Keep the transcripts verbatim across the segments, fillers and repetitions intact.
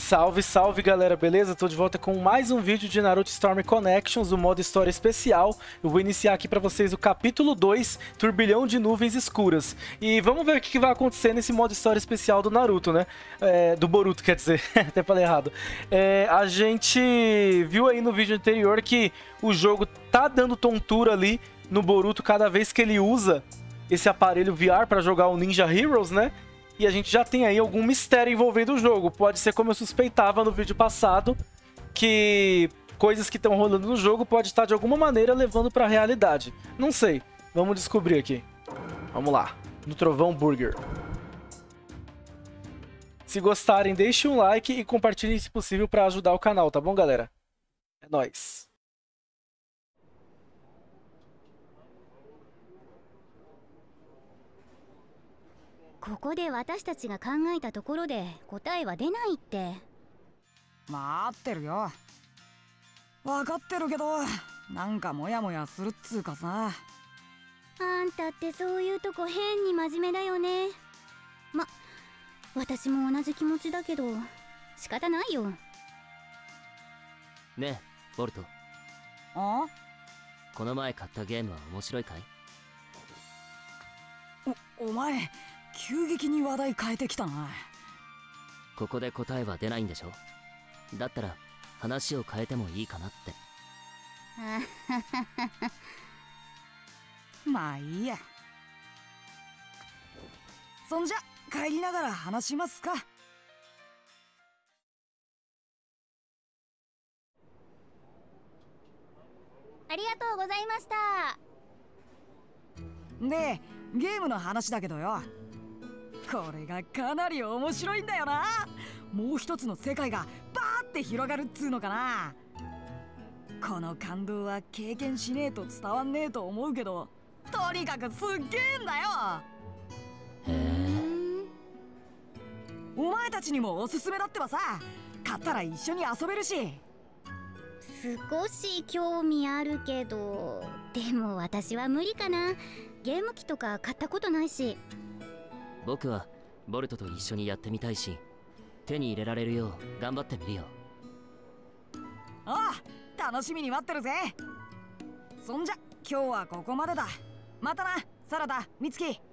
Salve, salve galera, beleza? Tô de volta com mais um vídeo de Naruto Storm Connections, o modo história especial. Eu vou iniciar aqui pra vocês o capítulo dois, Turbilhão de Nuvens Escuras. E vamos ver o que vai acontecer nesse modo história especial do Naruto, né? É, do Boruto, quer dizer, até falei errado. É, a gente viu aí no vídeo anterior que o jogo tá dando tontura ali no Boruto cada vez que ele usa esse aparelho V R pra jogar o Ninja Heroes, né? E a gente já tem aí algum mistério envolvendo o jogo. Pode ser como eu suspeitava no vídeo passado, que coisas que estão rolando no jogo pode estar de alguma maneira levando para a realidade. Não sei. Vamos descobrir aqui. Vamos lá. No Trovão Burger. Se gostarem, deixem um like e compartilhem se possível para ajudar o canal, tá bom, galera? É nóis. ここで私たちが考えたところで答えは出ないって。 待ってるよ。分かってるけど、なんかモヤモヤするっつうかさ。 あんたってそういうとこ変に真面目だよね。ま、私も同じ気持ちだけど仕方ないよ。 ねえ、ボルト。 あ？ この前買ったゲームは面白いかい？ お、お前急激に話題変えてきたな。 ここで答えは出ないんでしょ？だったら話を変えてもいいかなって。 まあいいや。そんじゃ帰りながら話しますか。 ありがとうございました。 で、ゲームの話だけどよ。これがかなり面白いんだよな。もう一つの世界がバーって広がるっつうのかな。この感動は経験しねえと伝わんねえと思うけど、とにかくすっげえんだよ。 へえ。 お前たちにもおすすめだってばさ。買ったら一緒に遊べるし。 少し興味あるけど、でも私は無理かな。ゲーム機とか買ったことないし。 僕はボルトと一緒にやってみたいし、手に入れられるよう頑張ってみるよ。 ああ、楽しみに待ってるぜ。そんじゃ今日はここまでだ。またな、サラダ、ミツキ。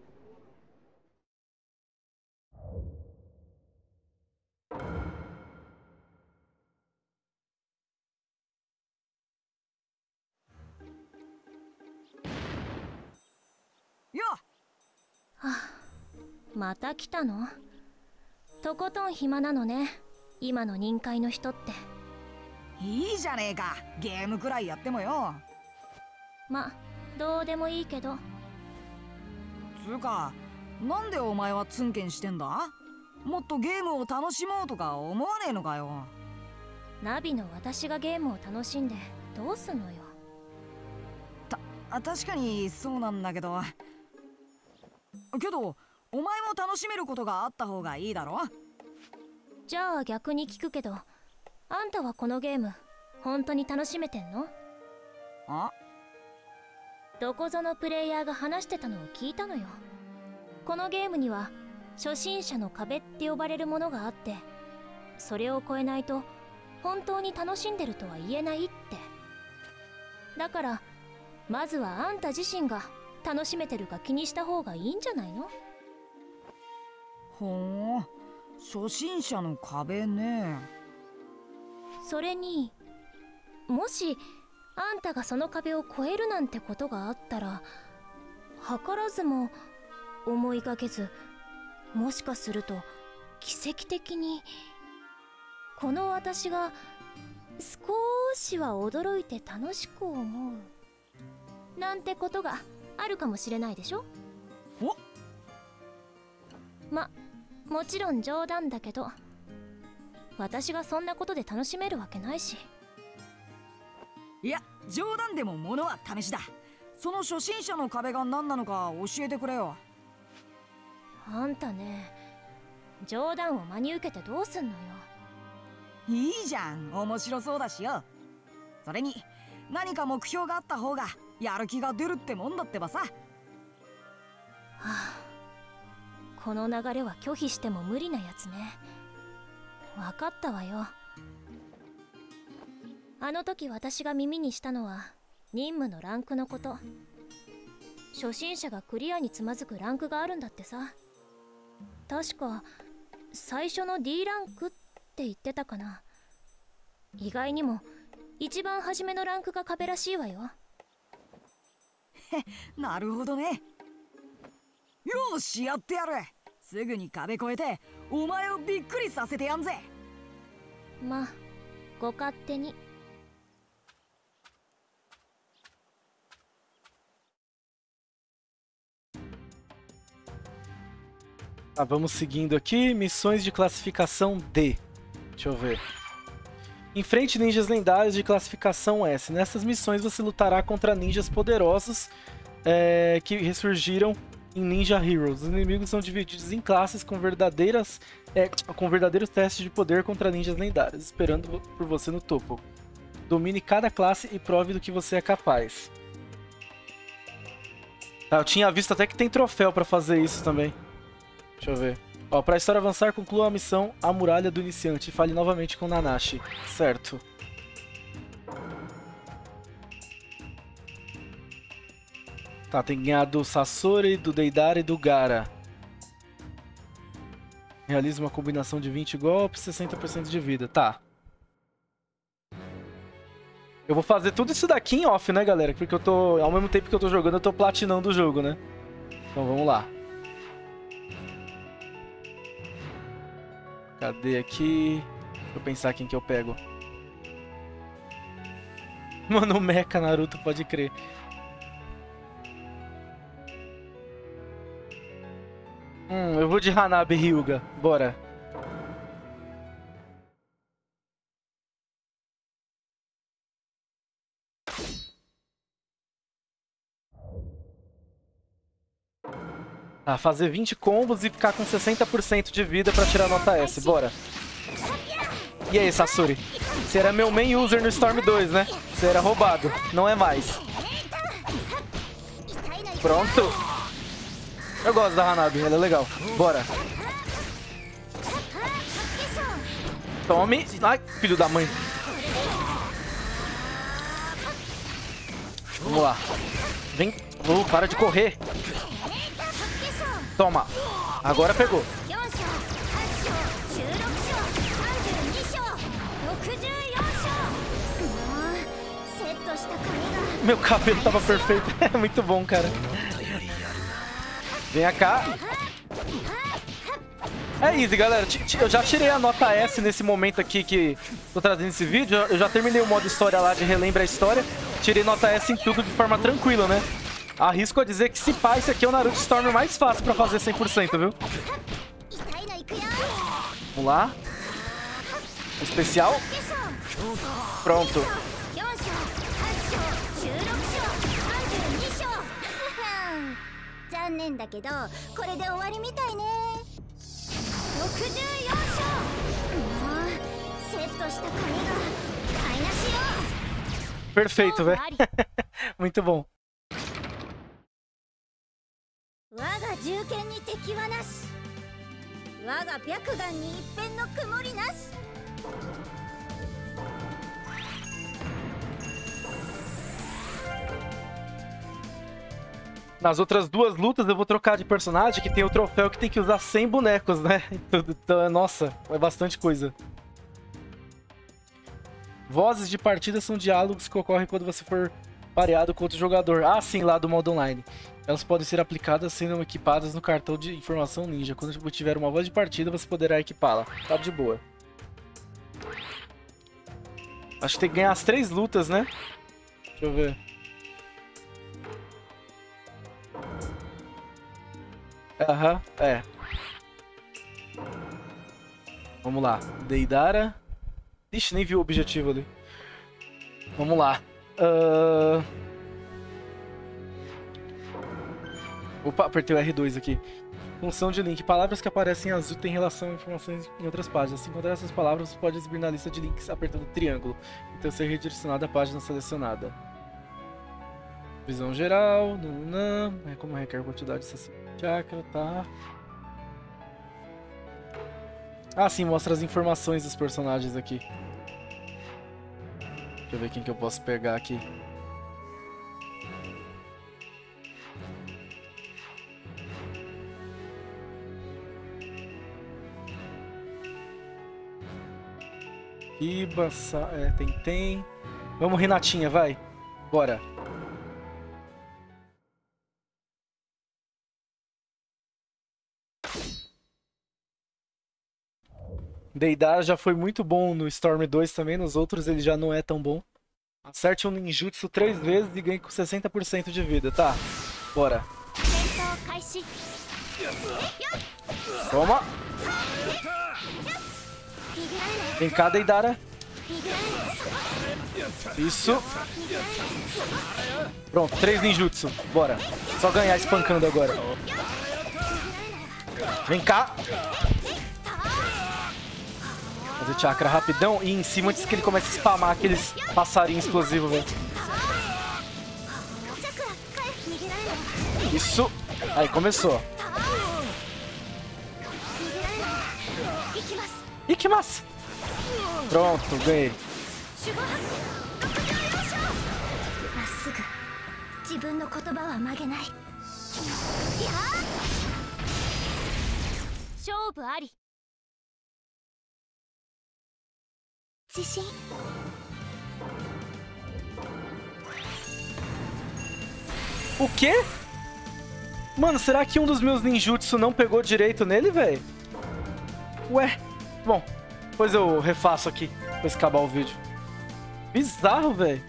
よっ。 はあ、また来たの？とことん暇なのね、今の任界の人って。 いいじゃねえか、ゲームくらいやってもよ。 ま、どうでもいいけど。 つうか、なんでお前はツンケンしてんだ？もっとゲームを楽しもうとか思わねえのかよ。 ナビの私がゲームを楽しんでどうすんのよ。 た、確かにそうなんだけど。けどお前も楽しめることがあった方がいいだろ。 じゃあ逆に聞くけど、あんたはこのゲーム本当に楽しめてんの？ あ？ どこぞのプレイヤーが話してたのを聞いたのよ。このゲームには初心者の壁って呼ばれるものがあって、それを越えないと本当に楽しんでるとは言えないって。だからまずはあんた自身が楽しめてるか気にした方がいいんじゃないの？ ほー、初心者の壁ね。 それに、もしあんたがその壁を越えるなんてことがあったら、図らずも思いがけず、もしかすると奇跡的にこの私が少しは驚いて楽しく思うなんてことがあるかもしれないでしょ。 お？ ま、もちろん冗談だけど、私がそんなことで楽しめるわけないし。 いや、冗談でもものは試しだ。その初心者の壁が何なのか教えてくれよ。 あんたね、冗談を真に受けてどうすんのよ。 いいじゃん、面白そうだしよ。それに何か目標があった方がやる気が出るってもんだってばさ。はあ、この流れは拒否しても無理なやつね。 わかったわよ。あの時私が耳にしたのは任務のランクのこと。初心者がクリアにつまずくランクがあるんだってさ。確か最初の ディー ランクって言ってたかな。意外にも一番初めのランクが壁らしいわよ。 なるほどね。よし、やってやる。すぐに壁越えてお前をびっくりさせてやんぜ。 まあご勝手に。 Tá, vamos seguindo aqui. Missões de classificação D. Deixa eu ver. Enfrente ninjas lendários de classificação S. Nessas missões você lutará contra ninjas poderosos é, que ressurgiram em Ninja Heroes. Os inimigos são divididos em classes com verdadeiras, é, com verdadeiros testes de poder contra ninjas lendários, esperando por você no topo. Domine cada classe e prove do que você é capaz. Tá, eu tinha visto até que tem troféu pra fazer isso também. Deixa eu ver. Ó, pra história avançar, conclua a missão A Muralha do Iniciante e fale novamente com Nanashi. Certo. Tá, tem que ganhar do Sasori, do Deidara e do Gaara. Realiza uma combinação de vinte golpes, sessenta por cento de vida. Tá. Eu vou fazer tudo isso daqui em off, né, galera? Porque eu tô... Ao mesmo tempo que eu tô jogando, eu tô platinando o jogo, né? Então vamos lá. Cadê aqui? Deixa eu pensar quem que eu pego. Mano, o Mecha Naruto, pode crer. Hum, eu vou de Hanabi Hyuga. Bora. Tá, fazer vinte combos e ficar com sessenta por cento de vida pra tirar nota S. Bora. E aí, Sasori? Você era meu main user no Storm dois, né? Você era roubado. Não é mais. Pronto. Eu gosto da Hanabi, ela é legal. Bora. Tome. Ai, filho da mãe. Vamos lá. Vem. Oh, para de correr. Toma. Agora pegou. Meu cabelo tava perfeito. É muito bom, cara. Vem cá. É easy, galera. Eu já tirei a nota S nesse momento aqui que tô trazendo esse vídeo. Eu já terminei o modo história lá de relembra a história. Tirei nota S em tudo de forma tranquila, né? Arrisco a dizer que se pá, esse aqui é o Naruto Storm mais fácil pra fazer cem por cento, viu? Vamos lá. Especial. Pronto. Perfeito, velho. Muito bom. 我が銃剣に敵はなし。我が白眼に一片の曇りなし。 Nas outras duas lutas eu vou trocar de personagem, que tem o troféu que tem que usar cem bonecos, né? Então, nossa, é bastante coisa. Vozes de partida são diálogos que ocorrem quando você for pareado com outro jogador. Ah, sim, lá do modo online. Elas podem ser aplicadas sendo equipadas no cartão de informação ninja. Quando tiver uma voz de partida, você poderá equipá-la. Tá de boa. Acho que tem que ganhar as três lutas, né? Deixa eu ver. Aham, é. Vamos lá. Deidara. Ixi, nem vi o objetivo ali. Vamos lá. Uh... Opa, apertei o R dois aqui. Função de link. Palavras que aparecem em azul têm relação a informações em outras páginas. Se encontrar essas palavras, você pode exibir na lista de links apertando o triângulo. Então ser redirecionado à página selecionada. Visão geral. Nananã. É como requer quantidade de chakra, tá. Ah, sim, mostra as informações dos personagens aqui. Deixa eu ver quem que eu posso pegar aqui. Iba, Sa... é, tem, tem. Vamos, Renatinha, vai. Bora. Deidara já foi muito bom no Storm dois também, nos outros ele já não é tão bom. Acerte um ninjutsu três vezes e ganhe com sessenta por cento de vida, tá? Bora. Toma! Vem cá, Deidara. Isso. Pronto, três ninjutsu. Bora. Só ganhar espancando agora. Vem cá. Fazer chakra rapidão e em cima antes que ele comece a spamar aqueles passarinhos explosivos, velho. Isso. Aí, começou. Ikimasu. Pronto, ganhei. O quê? Mano, será que um dos meus ninjutsu não pegou direito nele, velho? Ué, bom, depois eu refaço aqui, depois acabar o vídeo. Bizarro, velho.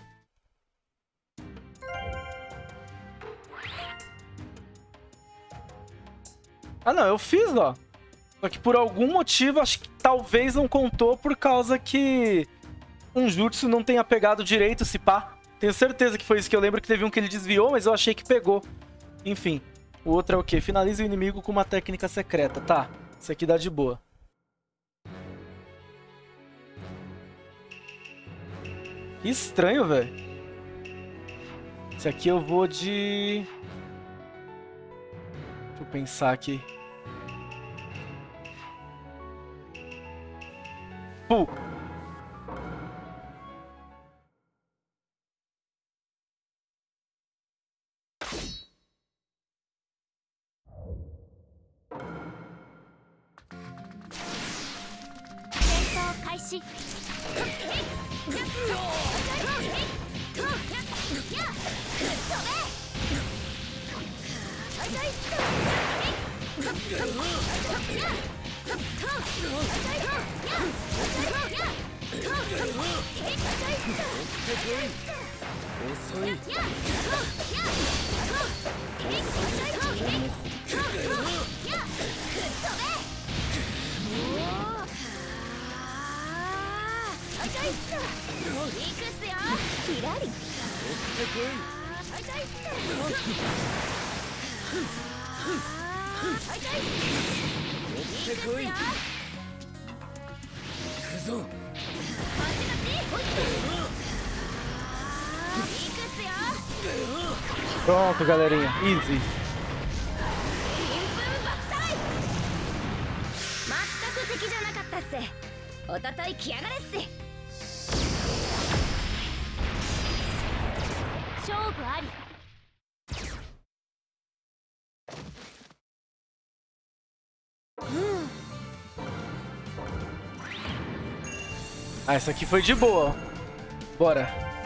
Ah, não, eu fiz, ó. Só que por algum motivo, acho que talvez não contou por causa que um jutsu não tenha pegado direito, se pá. Tenho certeza que foi isso que eu lembro, que teve um que ele desviou, mas eu achei que pegou. Enfim, o outro é o quê? Finalize o inimigo com uma técnica secreta. Tá, isso aqui dá de boa. Que estranho, velho. Esse aqui eu vou de... Deixa eu pensar aqui. Puh. Pronto, galerinha. Easy. Ah, essa aqui foi de boa. Bora.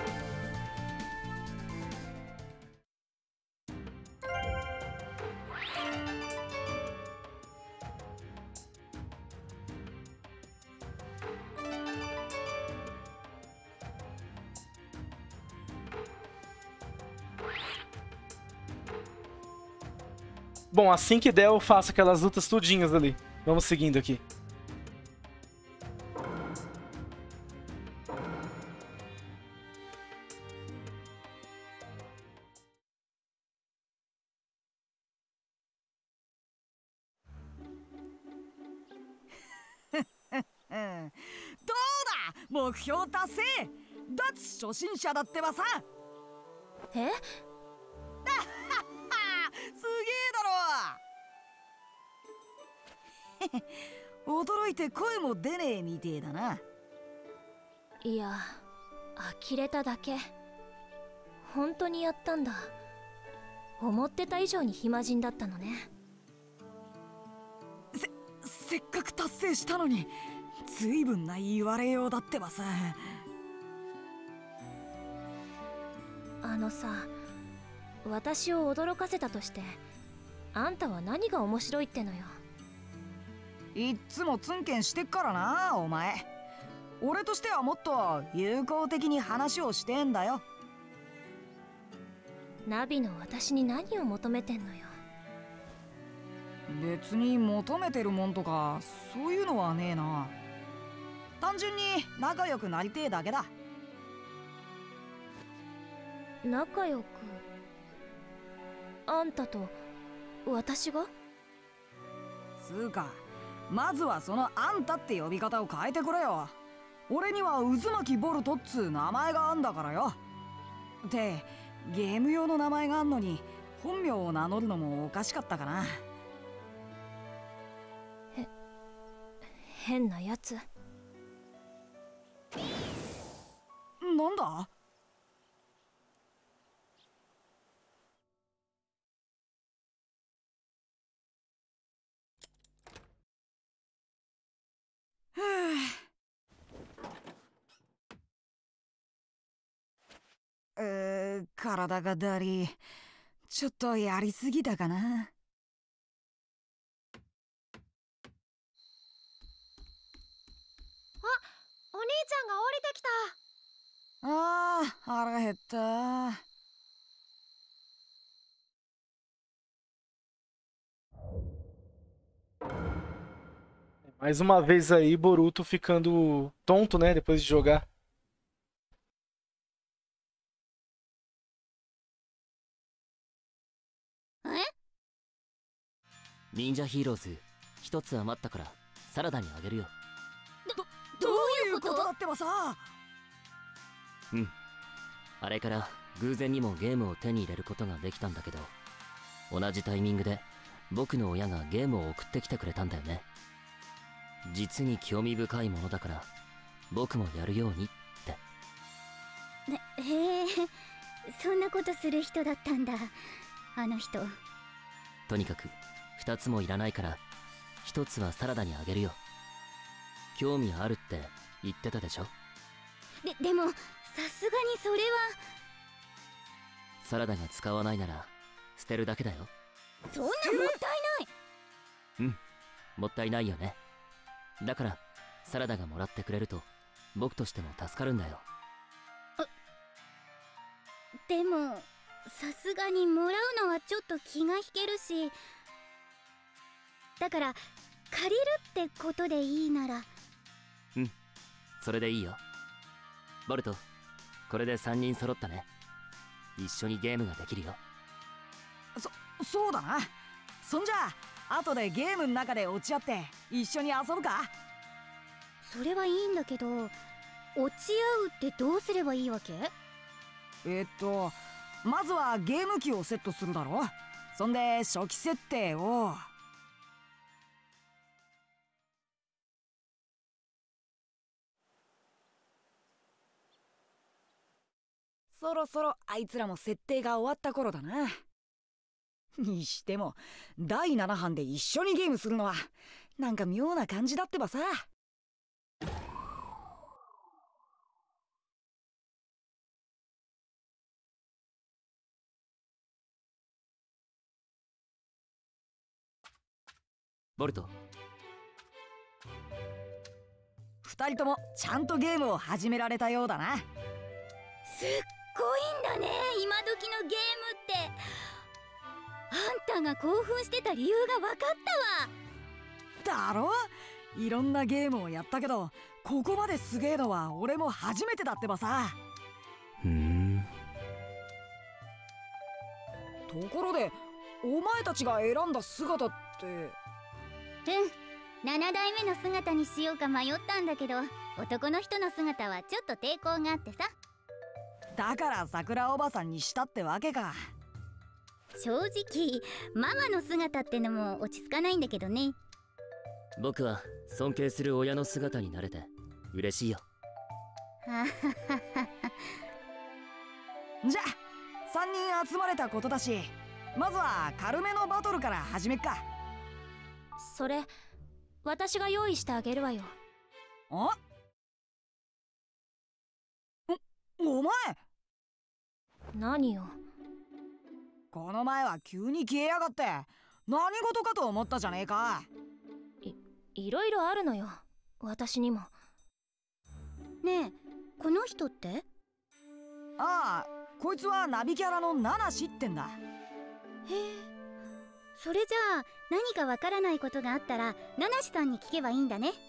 Bom, assim que der eu faço aquelas lutas tudinhas ali. Vamos seguindo aqui. Eh? すげえだろ驚いて声も出ねえみてえだな。 いや、呆れただけ。本当にやったんだ。思ってた以上に暇人だったのね。 せせっかく達成したのにずいぶんな言われようだってばさ。 あのさ、私を驚かせたとしてあんたは何が面白いってのよ。 いっつもツンケンしてっからなお前。俺としてはもっと友好的に話をしてんだよ。 ナビの私に何を求めてんのよ。 別に求めてるもんとかそういうのはねえな。単純に仲良くなりてえだけだ。 仲良く？あんたと私が？ つうか、まずはそのあんたって呼び方を変えてくれよ。俺には渦巻ボルトっつう名前があんだからよ。ってゲーム用の名前があんのに本名を名乗るのもおかしかったかな。 へ変なやつ。 なんだ？うー体がだり、ちょっとやりすぎたかな。 お兄ちゃんが降りてきた。 あー、腹減った。 Mais uma vez aí, Boruto ficando tonto, né? Depois de jogar. 忍者ヒーローズ一つ余ったからサラダにあげるよ。 どういうことだってばさ。 うん、あれから偶然にもゲームを手に入れることができたんだけど、同じタイミングで僕の親がゲームを送ってきてくれたんだよね。実に興味深いものだから僕もやるようにって。 へえ、そんなことする人だったんだ、あの人。 とにかく二つもいらないから一つはサラダにあげるよ。興味あるって言ってたでしょ。 ででもさすがにそれは。 サラダが使わないなら捨てるだけだよ。 そんなもったいない。 うん、もったいないよね。だからサラダがもらってくれると僕としても助かるんだよ。 でもさすがにもらうのはちょっと気が引けるし、だから借りるってことでいいなら。 うん、それでいいよ。ボルト、これでさんにん揃ったね。一緒にゲームができるよ。 そそうだな。そんじゃあ後でゲームの中で落ち合って一緒に遊ぶか。 それはいいんだけど、落ち合うってどうすればいいわけ？ えっとまずはゲーム機をセットするだろ。そんで初期設定を。そろそろあいつらも設定が終わった頃だな。にしてもだいなな版で一緒にゲームするのはなんか妙な感じだってばさ。 ボルト、 二人ともちゃんとゲームを始められたようだな。 すっごいんだね、今時のゲームって。あんたが興奮してた理由が分かったわ。だろ？いろんなゲームをやったけどここまですげえのは俺も初めてだってばさ。 ふん。 ところでお前たちが選んだ姿って。 うん、ななだいめの姿にしようか迷ったんだけど、男の人の姿はちょっと抵抗があってさ。 だから桜おばさんにしたってわけか。 正直ママの姿ってのも落ち着かないんだけどね。 僕は尊敬する親の姿になれて嬉しいよ。 じゃあさんにん集まれたことだし、まずは軽めのバトルから始めっか。 それ私が用意してあげるわよ。 あ、お、お前何よ。 この前は急に消えやがって何事かと思ったじゃねえか。 いいろいろあるのよ、私にも。 ねえ、この人って？ ああ、こいつはナビキャラのナナシってんだ。 へえ、それじゃあ何かわからないことがあったらナナシさんに聞けばいいんだね。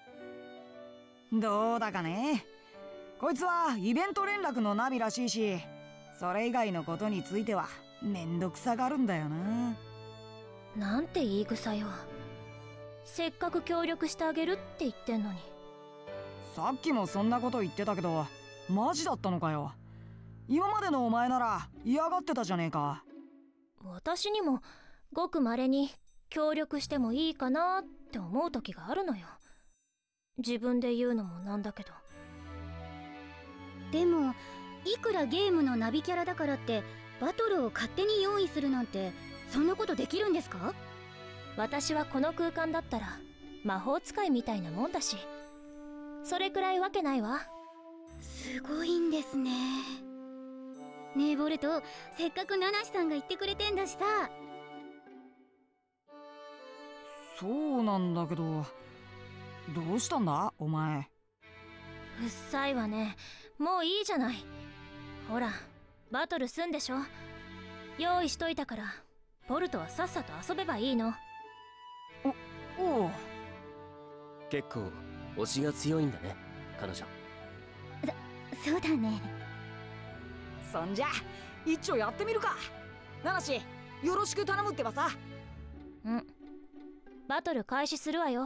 どうだかね。こいつはイベント連絡のナビらしいし、それ以外のことについてはめんどくさがるんだよな。 なんて言い草よ。せっかく協力してあげるって言ってんのに。 さっきもそんなこと言ってたけどマジだったのかよ。今までのお前なら嫌がってたじゃねえか。 私にもごくまれに協力してもいいかなって思う時があるのよ。自分で言うのもなんだけど。 でもいくらゲームのナビキャラだからってバトルを勝手に用意するなんて、そんなことできるんですか？ 私はこの空間だったら魔法使いみたいなもんだし、それくらいわけないわ。 すごいんですね。ねえボルト、せっかくナナシさんが言ってくれてんだしさ。 そうなんだけど、どうしたんだお前。 うっさいわね。もういいじゃない。ほらバトルすんでしょ。用意しといたからボルトはさっさと遊べばいいの。 おおう。 結構推しが強いんだね彼女。 そそうだね。 そんじゃ一丁やってみるか。ナナシよろしく頼むってばさ。 うん、バトル開始するわよ。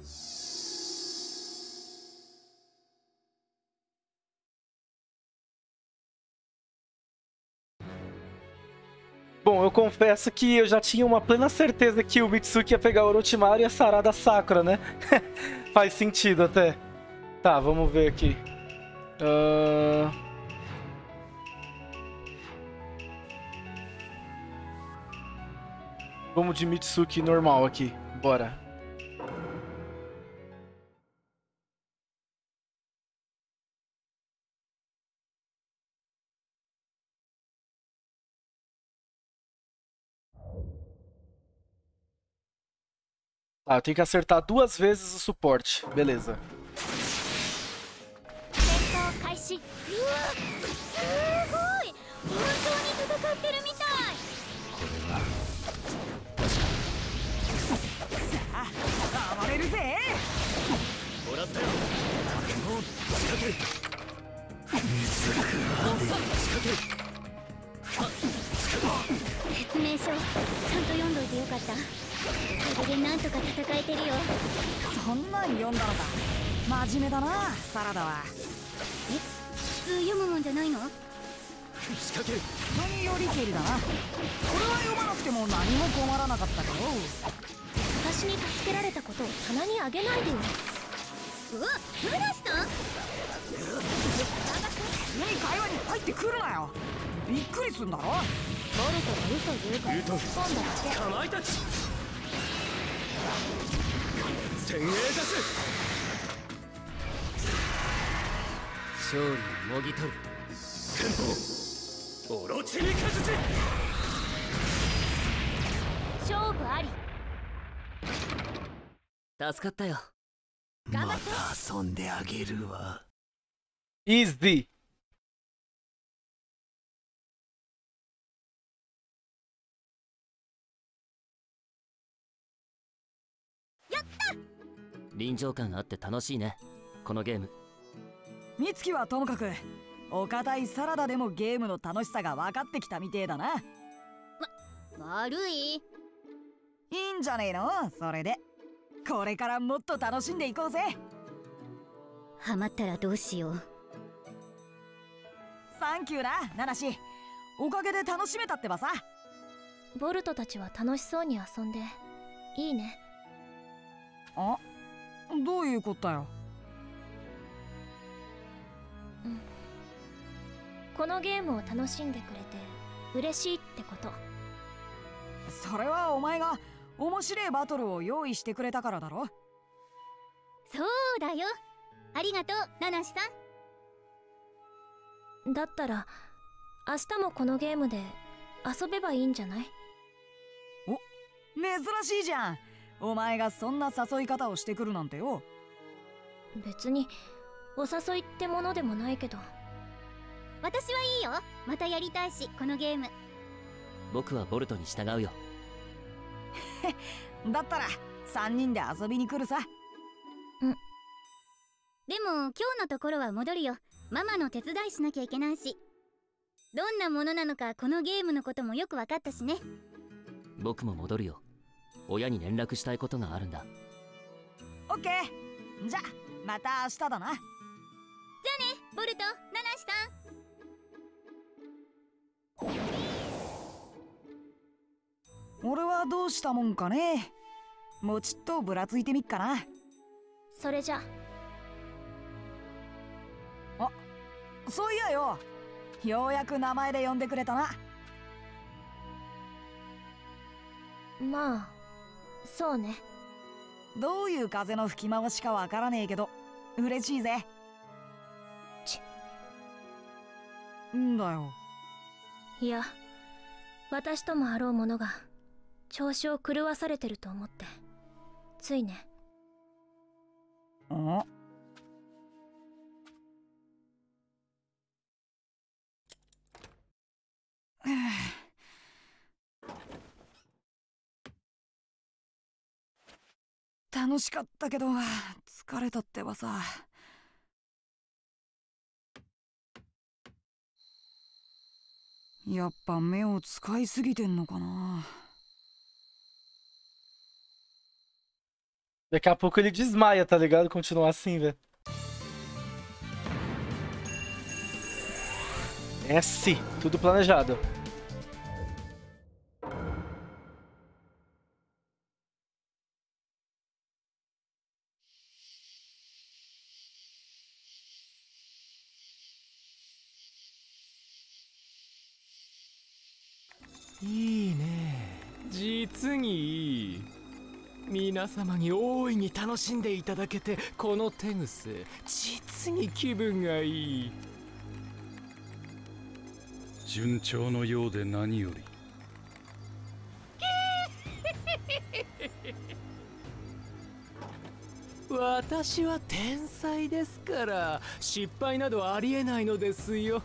Bom, eu confesso que eu já tinha uma plena certeza que o Mitsuki ia pegar o Orochimaru e a Sarada Sakura, né? Faz sentido até. Tá, vamos ver aqui. Uh... Vamos de Mitsuki normal aqui. Bora. Tá, eu tenho que acertar duas vezes o suporte. Beleza. 開始。 うわ、すごい、本当に戦ってるみたい。 さあ暴れるぜ。 もらったよ。もう仕掛ける。 説明書ちゃんと読んどいてよかった。おかげでなんとか戦えてるよ。 そんなん読んだのか。真面目だなサラダは。 え、普通読むもんじゃないの？ 仕掛ける。 何よりけりだな。俺は読まなくても何も困らなかったけど。 私に助けられたことを棚にあげないでよ。 うわ、ナナシさん？ いい会話に入ってくるなよ。びっくりすんだろ。 ボルトが嘘言うから突っ込んだだけ。 かまいたち先鋭ジャス。勝利をもぎ取る先方オロチミカ術。 勝負あり。 助かったよ。 頑張って。 また遊んであげるわ。 Easy. 臨場感あって楽しいねこのゲーム。 美月はともかくお堅いサラダでもゲームの楽しさが分かってきたみてえだな。 わ、悪い？ いいんじゃねえのそれで。これからもっと楽しんでいこうぜ。 ハマったらどうしよう。 サンキューなナナシ。おかげで楽しめたってばさ。 ボルトたちは楽しそうに遊んでいいね。 あ、どういうことだよ。 このゲームを楽しんでくれて嬉しいってこと。 それはお前が面白いバトルを用意してくれたからだろ。 そうだよ。ありがとう、ナナシさん。だったら明日もこのゲームで遊べばいいんじゃない？ お、珍しいじゃん。お前がそんな誘い方をしてくるなんてよ。 別にお誘いってものでもないけど。 私はいいよ。またやりたいし、このゲーム。 僕はボルトに従うよ。 だったらさんにんで遊びに来るさ。 うん。でも今日のところは戻るよ。ママの手伝いしなきゃいけないし。どんなものなのかこのゲームのこともよく分かったしね。 僕も戻るよ。親に連絡したいことがあるんだ。 オッケー。じゃまた明日だな。じゃあね、 ボルト、ナナシさん。 俺はどうしたもんかね。もうちっとぶらついてみっかな。 それじゃ。 あ、そういやよ、ようやく名前で呼んでくれたな。 まあそうね。 どういう風の吹き回しかわからねえけど嬉しいぜ。 ちんだよ。 いや、私ともあろうものが調子を狂わされてると思ってついね。 あ、楽しかったけど疲れたってばさ。やっぱ目を使いすぎてんのかな。 Daqui a pouco ele desmaia, tá ligado? Continuar assim, velho. S, tudo planejado. いいね、実にいい。皆様に大いに楽しんでいただけて、この手癖実に気分がいい。 順調のようで何より。 私は天才ですから、失敗などありえないのですよ。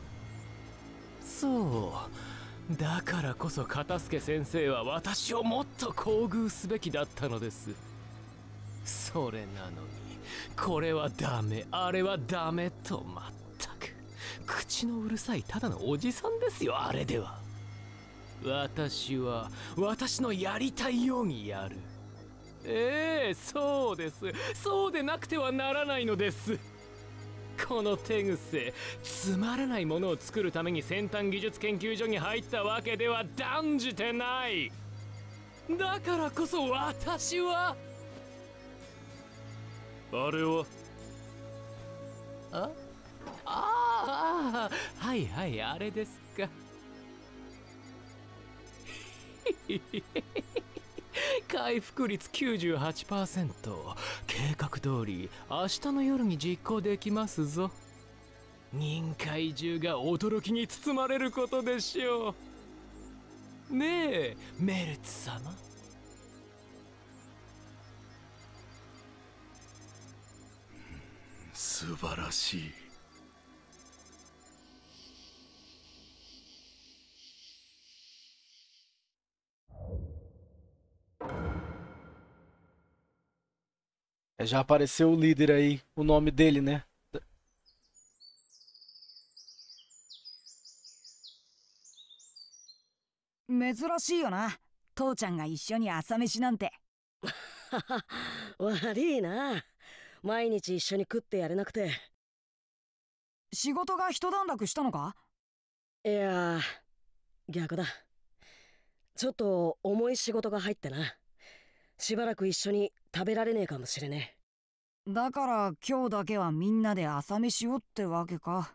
そうだからこそ片付先生は私をもっと厚遇すべきだったのです。それなのにこれはダメ、あれはダメと、まったく口のうるさいただのおじさんですよ、あれでは。私は私のやりたいようにやる。ええ、そうです。そうでなくてはならないのです。この手癖、つまらないものを作るために先端技術研究所に入ったわけでは断じてない。だからこそ私はあれはあああ、はいはい、あれですか。回復率 きゅうじゅうはちパーセント、 計画通り明日の夜に実行できますぞ。人界中が驚きに包まれることでしょう。ねえメルツ様。 素晴らしい。 Já apareceu o líder aí, o nome dele, né? 珍しいよな、父ちゃんが一緒に朝飯なんて。 悪いな、毎日一緒に食ってやれなくて。 仕事が一段落したのか？ いや逆だ。ちょっと重い仕事が入ってな。しばらく一緒に食べられねえかもしれねえ。だから今日だけはみんなで朝飯をってわけか。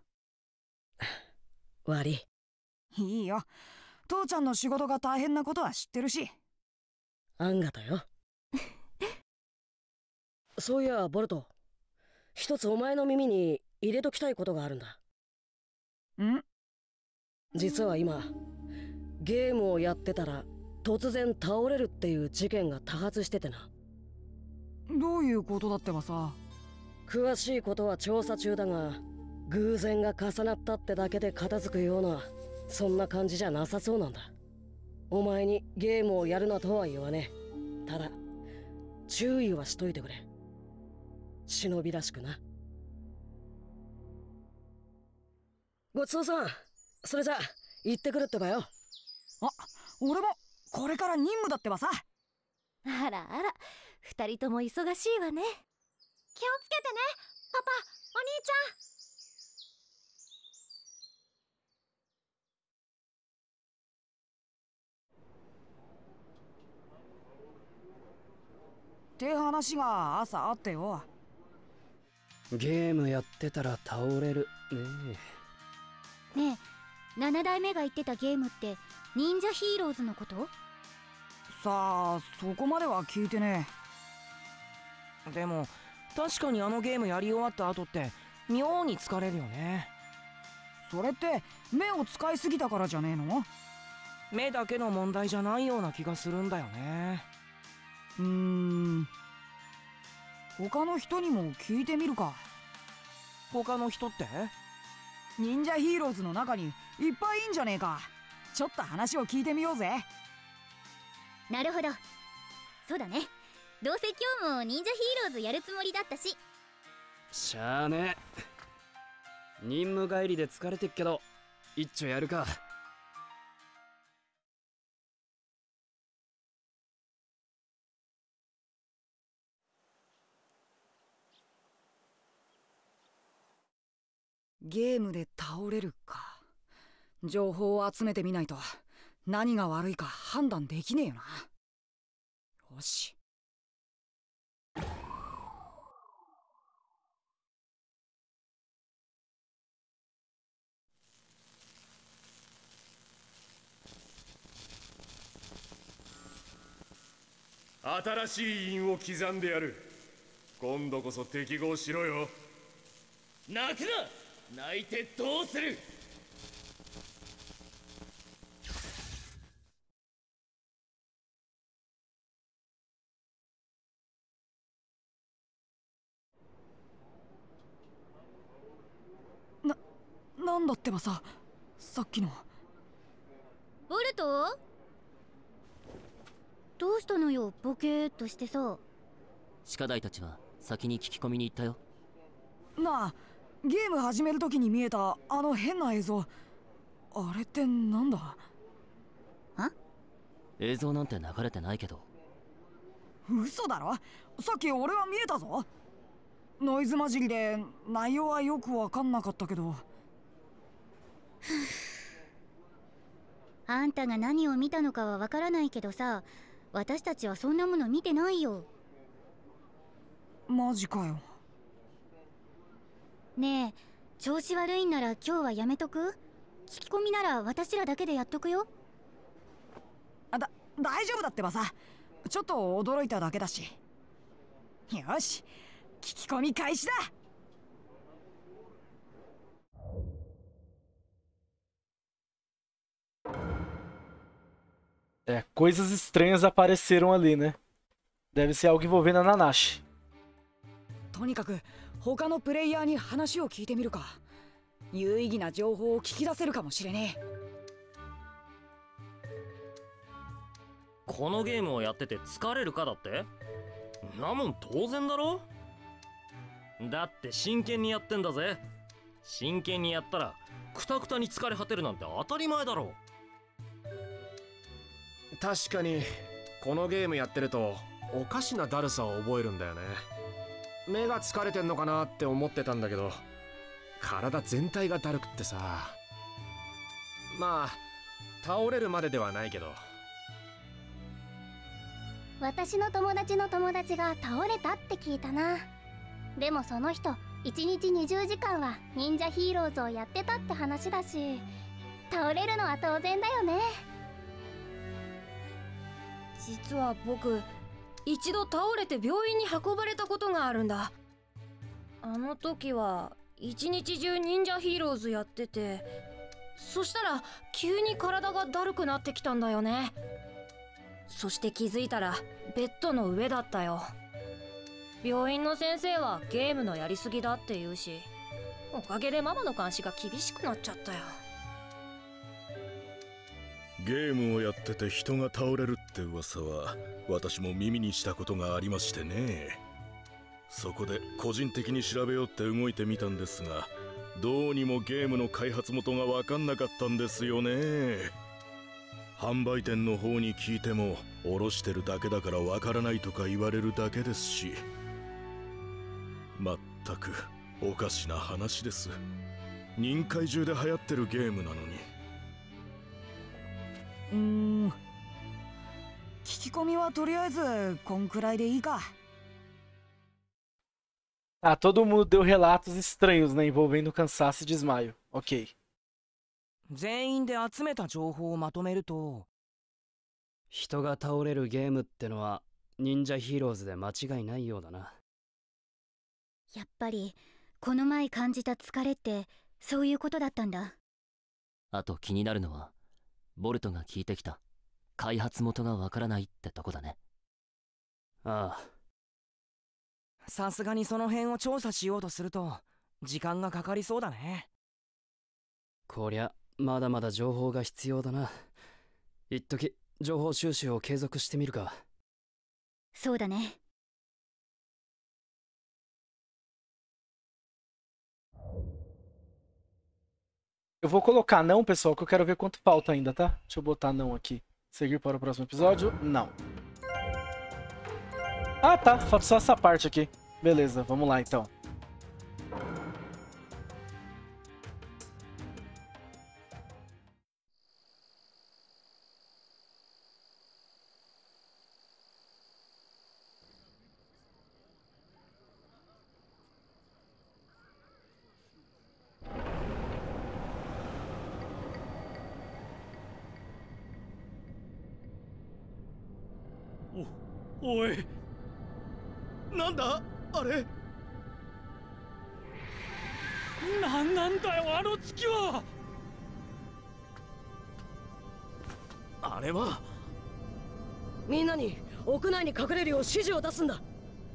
悪い。 いいよ。父ちゃんの仕事が大変なことは知ってるし。 あんがたよ。そういやボルト、一つお前の耳に入れときたいことがあるんだ。 ん？ 実は今ゲームをやってたら突然倒れるっていう事件が多発しててな。 どういうことだってばさ。 詳しいことは調査中だが、偶然が重なったってだけで片付くようなそんな感じじゃなさそうなんだ。お前にゲームをやるなとは言わねえ。ただ注意はしといてくれ。忍びらしくな。ごちそうさん。それじゃ行ってくるってばよ。 あ、俺もこれから任務だってばさ。 あらあら、二人とも忙しいわね。気をつけてね、パパ、お兄ちゃん。 って話が朝あってよ。 ゲームやってたら倒れるねえ。ねえ、なな代目が言ってたゲームって忍者ヒーローズのこと？ さあ、そこまでは聞いてねえ。でも確かにあのゲームやり終わった後って妙に疲れるよね。 それって目を使いすぎたからじゃねえの？ 目だけの問題じゃないような気がするんだよね。 うーん、他の人にも聞いてみるか。 他の人って？ 忍者ヒーローズの中にいっぱいいんじゃねえか。ちょっと話を聞いてみようぜ。 なるほど。そうだね。どうせ今日も忍者ヒーローズやるつもりだったし。 しゃあねえ。任務帰りで疲れてっけど一丁やるか。 ゲームで倒れるか。情報を集めてみないと何が悪いか判断できねえよな。よし。 新しい印を刻んでやる。今度こそ適合しろよ。 泣くな。泣いてどうする。 な、なんだってばさ、さっきの。 ボルト？どうしたのよ、ボケーっとしてさ。 歯科大たちは先に聞き込みに行ったよ。 なあ、ゲーム始める時に見えたあの変な映像、あれってなんだ？ あ？ 映像なんて流れてないけど。 嘘だろ？さっき俺は見えたぞ。ノイズ混じりで内容はよく分かんなかったけど。 あんたが何を見たのかは分からないけどさ、私たちはそんなもの見てないよ。 マジかよ。 ねえ、調子悪いんなら今日はやめとく？聞き込みなら私らだけでやっとくよ。 あ、だ、大丈夫だってばさ。ちょっと驚いただけだし。よし、聞き込み開始だ。 É, coisas estranhas apareceram ali, né? Deve ser algo envolvendo a Nanashi. とにかく他のプレイヤーに話を聞いてみるか。有意義な情報を聞き出せるかもしれねえ。 このゲームをやってて疲れるかだって？なもん当然だろ。だって真剣にやってんだぜ。真剣にやったらクタクタに疲れ果てるなんて当たり前だろ。 確かにこのゲームやってるとおかしなだるさを覚えるんだよね。目が疲れてんのかなって思ってたんだけど、体全体がだるくってさ。まあ倒れるまでではないけど。 私の友達の友達が倒れたって聞いたな。でもその人いちにちにじゅうじかんは忍者ヒーローズをやってたって話だし、倒れるのは当然だよね。 実は僕一度倒れて病院に運ばれたことがあるんだ。あの時は一日中忍者ヒーローズやってて、そしたら急に体がだるくなってきたんだよね。そして気づいたらベッドの上だったよ。病院の先生はゲームのやりすぎだって言うし、おかげでママの監視が厳しくなっちゃったよ。 ゲームをやってて人が倒れるって噂は私も耳にしたことがありましてね。そこで個人的に調べようって動いてみたんですが、どうにもゲームの開発元が分かんなかったんですよね。販売店の方に聞いても卸してるだけだから分からないとか言われるだけですし、まったくおかしな話です。任界中で流行ってるゲームなのに。 うーん、聞き込みはとりあえずこんくらいでいいか。 Ah, todo mundo deu relatos estranhos, né, envolvendo cansaço e desmaio. Ok. 全員で集めた情報をまとめると、 人が倒れるゲームってのは忍者ヒーローズで間違いないようだな。 やっぱりこの前感じた疲れってそういうことだったんだ。 あと気になるのはボルトが聞いてきた開発元がわからないってとこだね。 ああ、さすがにその辺を調査しようとすると時間がかかりそうだね。 こりゃまだまだ情報が必要だな。一時情報収集を継続してみるか。 そうだね。 Eu vou colocar não, pessoal, que eu quero ver quanto falta ainda, tá? Deixa eu botar não aqui. Seguir para o próximo episódio? Não. Ah, tá. Falta só essa parte aqui. Beleza, vamos lá então. O, おい、なんだあれ。なんなんだよあの月は。 あれはみんなに屋内に隠れるよう指示を出すんだ。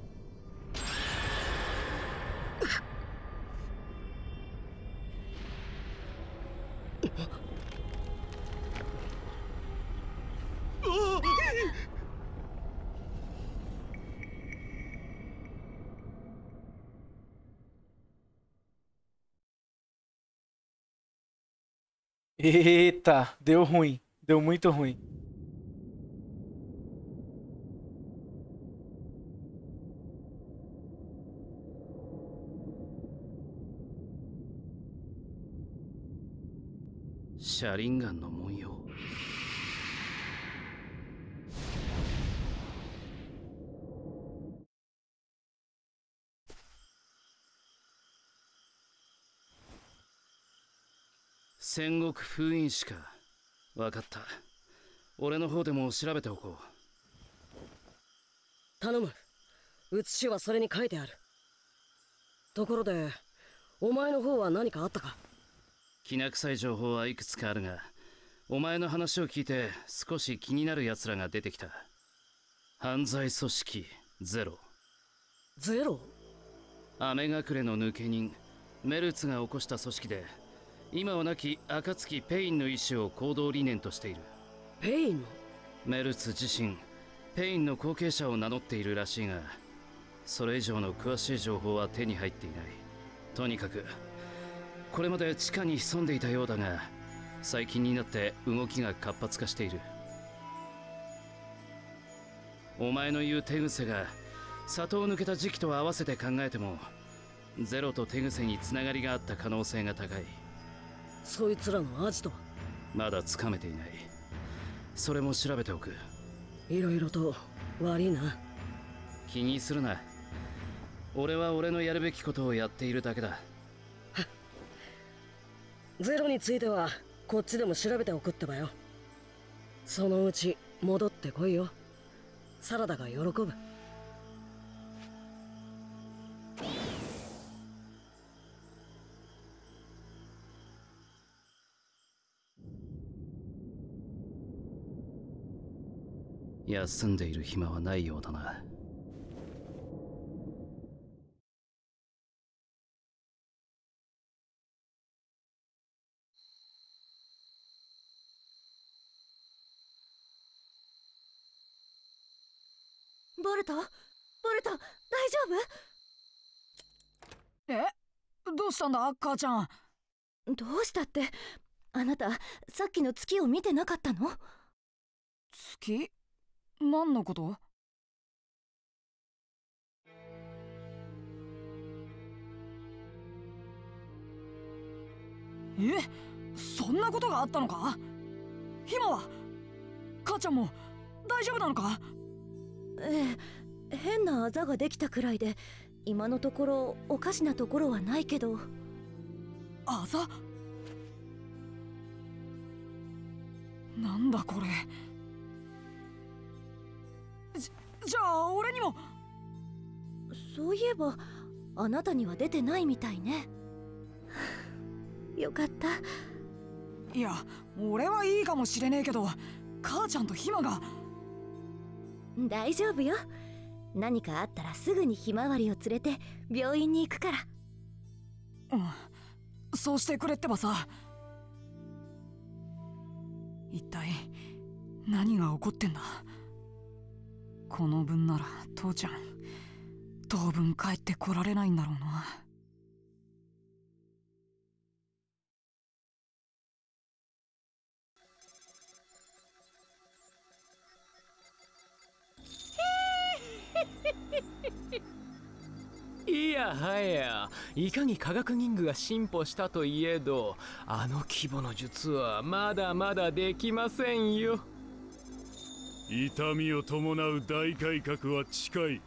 Eita, deu ruim. Deu muito ruim. Sharinganの文様。戦国封印使か。わかった。俺の方でも調べておこう。 頼む。写しはそれに書いてある。ところでお前の方は何かあったか。 きな臭い情報はいくつかあるが、お前の話を聞いて少し気になる奴らが出てきた。犯罪組織ゼロ。 ゼロ？ 雨隠れの抜け人メルツが起こした組織で、今は亡き暁ペインの意志を行動理念としている。 ペインの？ メルツ自身ペインの後継者を名乗っているらしいが、それ以上の詳しい情報は手に入っていない。とにかくこれまで地下に潜んでいたようだが、最近になって動きが活発化している。お前の言う手癖が里を抜けた時期と合わせて考えても、ゼロと手癖につながりがあった可能性が高い。 そいつらのアジトはまだつかめていない。それも調べておく。 いろいろと悪いな。 気にするな。俺は俺のやるべきことをやっているだけだ。 ゼロについてはこっちでも調べておくってばよ。そのうち戻ってこいよ。サラダが喜ぶ。 休んでいる暇はないようだな。 ボルト、ボルト、大丈夫？え？どうしたんだ、母ちゃん。 どうしたって、あなたさっきの月を見てなかったの？ 月？何のこと？え？そんなことがあったのか？今は母ちゃんも大丈夫なのか？ ええ、変なあざができたくらいで、今のところおかしなところはないけど。 あざ？なんだこれ。じ, じゃあ俺にも。 そういえばあなたには出てないみたいね。よかった。 いや、俺はいいかもしれねえけど、母ちゃんとひまが。 大丈夫よ。何かあったらすぐにひまわりを連れて病院に行くから。 うん、そうしてくれってばさ。一体何が起こってんだ。この分なら父ちゃん当分帰ってこられないんだろうな。 いやはや、いかに科学忍具が進歩したといえど、あの規模の術はまだまだできませんよ。 痛みを伴う大改革は近い。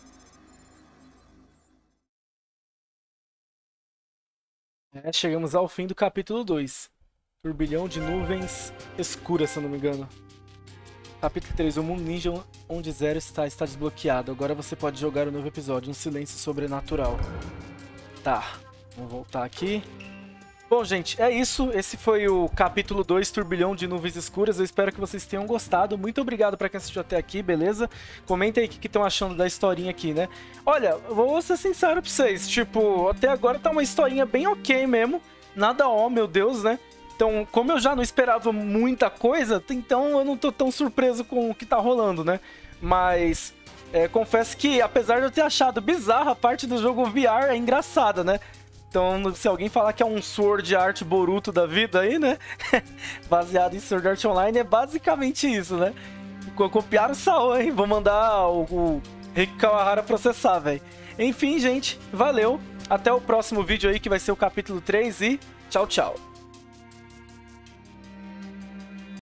É, chegamos ao fim do capítulo dois. Turbilhão de nuvens escuras, se eu não me engano. Capítulo três. O mundo ninja onde Zero está, está desbloqueado. Agora você pode jogar o novo episódio, um silêncio sobrenatural. Tá, vamos voltar aqui. Bom, gente, é isso. Esse foi o capítulo dois, Turbilhão de Nuvens Escuras. Eu espero que vocês tenham gostado. Muito obrigado pra quem assistiu até aqui, beleza? Comenta aí o que estão achando da historinha aqui, né? Olha, vou ser sincero pra vocês. Tipo, até agora tá uma historinha bem ok mesmo. Nada ó, meu Deus, né? Então, como eu já não esperava muita coisa, então eu não tô tão surpreso com o que tá rolando, né? Mas é, confesso que, apesar de eu ter achado bizarra, a parte do jogo V R é engraçada, né? Então, se alguém falar que é um Sword Art Boruto da vida aí, né? Baseado em Sword Art Online, é basicamente isso, né? Copiaram o Sao, hein? Vou mandar o, o Rick Kawahara processar, velho. Enfim, gente, valeu. Até o próximo vídeo aí, que vai ser o capítulo três, e tchau, tchau.